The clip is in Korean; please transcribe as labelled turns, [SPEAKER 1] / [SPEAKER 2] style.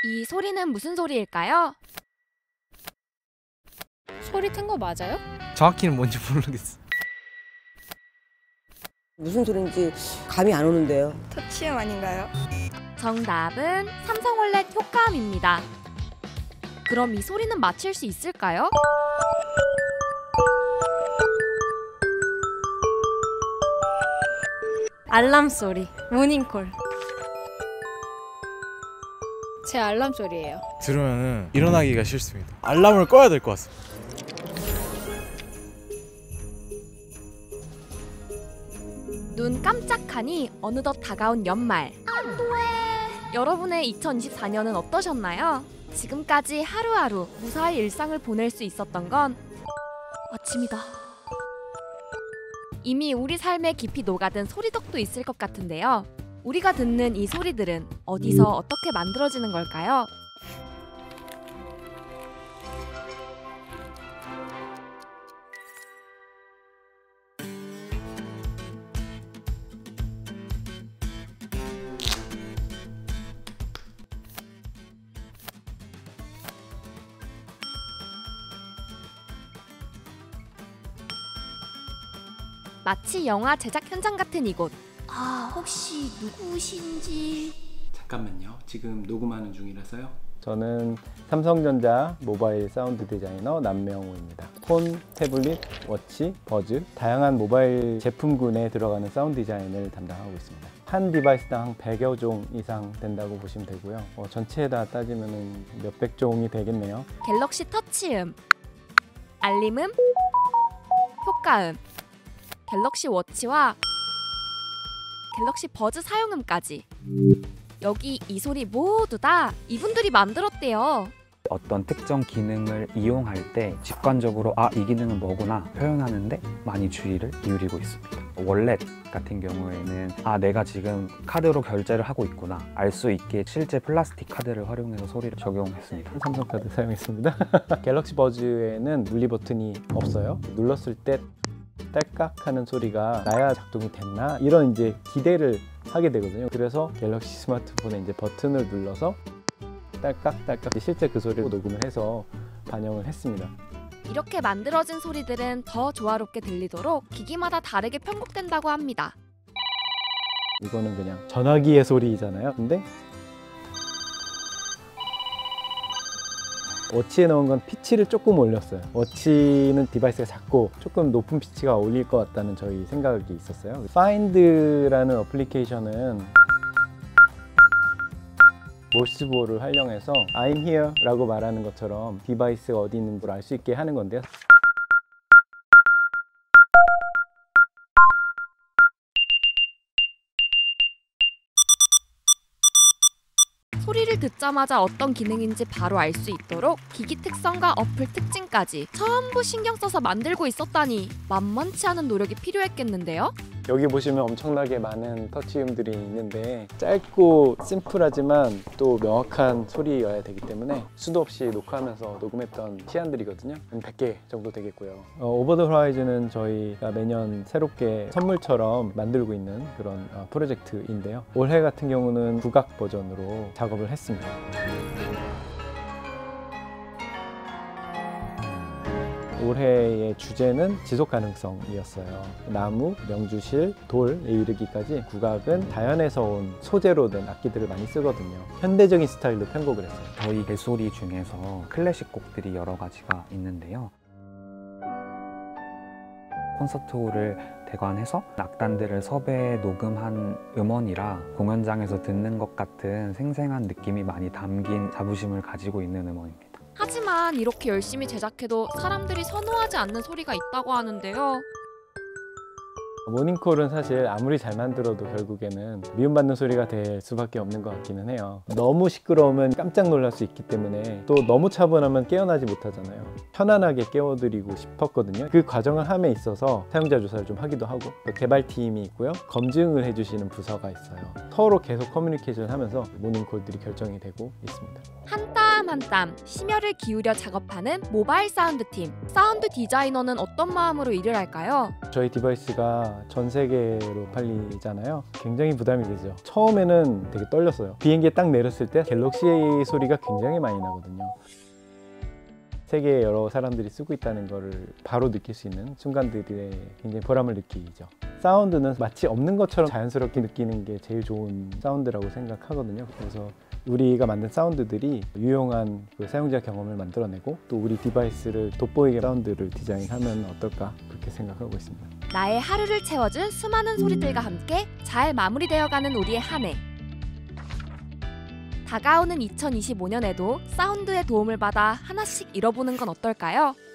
[SPEAKER 1] 이 소리는 무슨 소리일까요?
[SPEAKER 2] 소리 튼 거 맞아요?
[SPEAKER 3] 정확히는 뭔지 모르겠어.
[SPEAKER 4] 무슨 소린지 감이 안 오는데요.
[SPEAKER 5] 터치음 아닌가요?
[SPEAKER 1] 정답은 삼성올렛 효과음입니다. 그럼 이 소리는 맞힐 수 있을까요?
[SPEAKER 2] 알람 소리, 모닝콜. 제 알람 소리예요.
[SPEAKER 3] 들으면 일어나기가 싫습니다. 알람을 꺼야 될 것 같습니다.
[SPEAKER 1] 눈 깜짝하니 어느덧 다가온 연말. 여러분의 2024년은 어떠셨나요? 지금까지 하루하루 무사히 일상을 보낼 수 있었던 건 아침이다. 이미 우리 삶에 깊이 녹아든 소리덕도 있을 것 같은데요. 우리가 듣는 이 소리들은 어디서 어떻게 만들어지는 걸까요? 마치 영화 제작 현장 같은 이곳. 혹시 누구신지...
[SPEAKER 6] 잠깐만요. 지금 녹음하는 중이라서요.
[SPEAKER 7] 저는 삼성전자 모바일 사운드 디자이너 남명호입니다. 폰, 태블릿, 워치, 버즈 다양한 모바일 제품군에 들어가는 사운드 디자인을 담당하고 있습니다. 한 디바이스당 한 100여 종 이상 된다고 보시면 되고요. 전체에다 따지면 몇백 종이 되겠네요.
[SPEAKER 1] 갤럭시 터치음, 알림음, 효과음, 갤럭시 워치와 갤럭시 버즈 사용음까지. 여기 이 소리 모두 다 이분들이 만들었대요.
[SPEAKER 8] 어떤 특정 기능을 이용할 때 직관적으로 이 기능은 뭐구나 표현하는데 많이 주의를 기울이고 있습니다. 월렛 같은 경우에는 내가 지금 카드로 결제를 하고 있구나 알 수 있게 실제 플라스틱 카드를 활용해서 소리를 적용했습니다.
[SPEAKER 7] 삼성카드 사용했습니다. 갤럭시 버즈에는 물리 버튼이 없어요. 눌렀을 때 딸깍 하는 소리가 나야 작동이 됐나 이런 이제 기대를 하게 되거든요. 그래서 갤럭시 스마트폰에 이제 버튼을 눌러서 딸깍딸깍 실제 그 소리를 녹음을 해서 반영을 했습니다.
[SPEAKER 1] 이렇게 만들어진 소리들은 더 조화롭게 들리도록 기기마다 다르게 편곡된다고 합니다.
[SPEAKER 7] 이거는 그냥 전화기의 소리잖아요. 근데 워치에 넣은 건 피치를 조금 올렸어요. 워치는 디바이스가 작고 조금 높은 피치가 어울릴 것 같다는 저희 생각이 있었어요. Find라는 어플리케이션은 모스보를 활용해서 I'm here 라고 말하는 것처럼 디바이스가 어디 있는 걸 알 수 있게 하는 건데요.
[SPEAKER 1] 소리를 듣자마자 어떤 기능인지 바로 알 수 있도록 기기 특성과 어플 특징까지 전부 신경 써서 만들고 있었다니 만만치 않은 노력이 필요했겠는데요?
[SPEAKER 7] 여기 보시면 엄청나게 많은 터치음들이 있는데 짧고 심플하지만 또 명확한 소리여야 되기 때문에 수도 없이 녹화하면서 녹음했던 시안들이거든요. 한 100개 정도 되겠고요. 오버 더 호라이즌은 저희가 매년 새롭게 선물처럼 만들고 있는 그런 프로젝트인데요. 올해 같은 경우는 국악 버전으로 작업을 했습니다. 올해의 주제는 지속가능성이었어요. 나무, 명주실, 돌에 이르기까지 국악은 자연에서 온 소재로 된 악기들을 많이 쓰거든요. 현대적인 스타일로 편곡을 했어요.
[SPEAKER 8] 저희 벨소리 중에서 클래식 곡들이 여러 가지가 있는데요. 콘서트홀을 대관해서 악단들을 섭외해 녹음한 음원이라 공연장에서 듣는 것 같은 생생한 느낌이 많이 담긴 자부심을 가지고 있는 음원입니다.
[SPEAKER 1] 하지만 이렇게 열심히 제작해도 사람들이 선호하지 않는 소리가 있다고 하는데요.
[SPEAKER 7] 모닝콜은 사실 아무리 잘 만들어도 결국에는 미움받는 소리가 될 수밖에 없는 것 같기는 해요. 너무 시끄러우면 깜짝 놀랄 수 있기 때문에 또 너무 차분하면 깨어나지 못하잖아요. 편안하게 깨워드리고 싶었거든요. 그 과정을 함에 있어서 사용자 조사를 좀 하기도 하고 또 개발팀이 있고요. 검증을 해주시는 부서가 있어요. 서로 계속 커뮤니케이션을 하면서 모닝콜들이 결정이 되고 있습니다.
[SPEAKER 1] 한 땀 땀 한 땀 심혈을 기울여 작업하는 모바일 사운드 팀. 사운드 디자이너는 어떤 마음으로 일을 할까요?
[SPEAKER 7] 저희 디바이스가 전 세계로 팔리잖아요. 굉장히 부담이 되죠. 처음에는 되게 떨렸어요. 비행기에 딱 내렸을 때 갤럭시 소리가 굉장히 많이 나거든요. 세계에 여러 사람들이 쓰고 있다는 것을 바로 느낄 수 있는 순간들에 굉장히 보람을 느끼죠. 사운드는 마치 없는 것처럼 자연스럽게 느끼는 게 제일 좋은 사운드라고 생각하거든요. 그래서 우리가 만든 사운드들이 유용한 그 사용자 경험을 만들어내고 또 우리 디바이스를 돋보이게 사운드를 디자인하면 어떨까 그렇게 생각하고 있습니다.
[SPEAKER 1] 나의 하루를 채워준 수많은 소리들과 함께 잘 마무리되어가는 우리의 한 해. 다가오는 2025년에도 사운드의 도움을 받아 하나씩 잃어보는 건 어떨까요?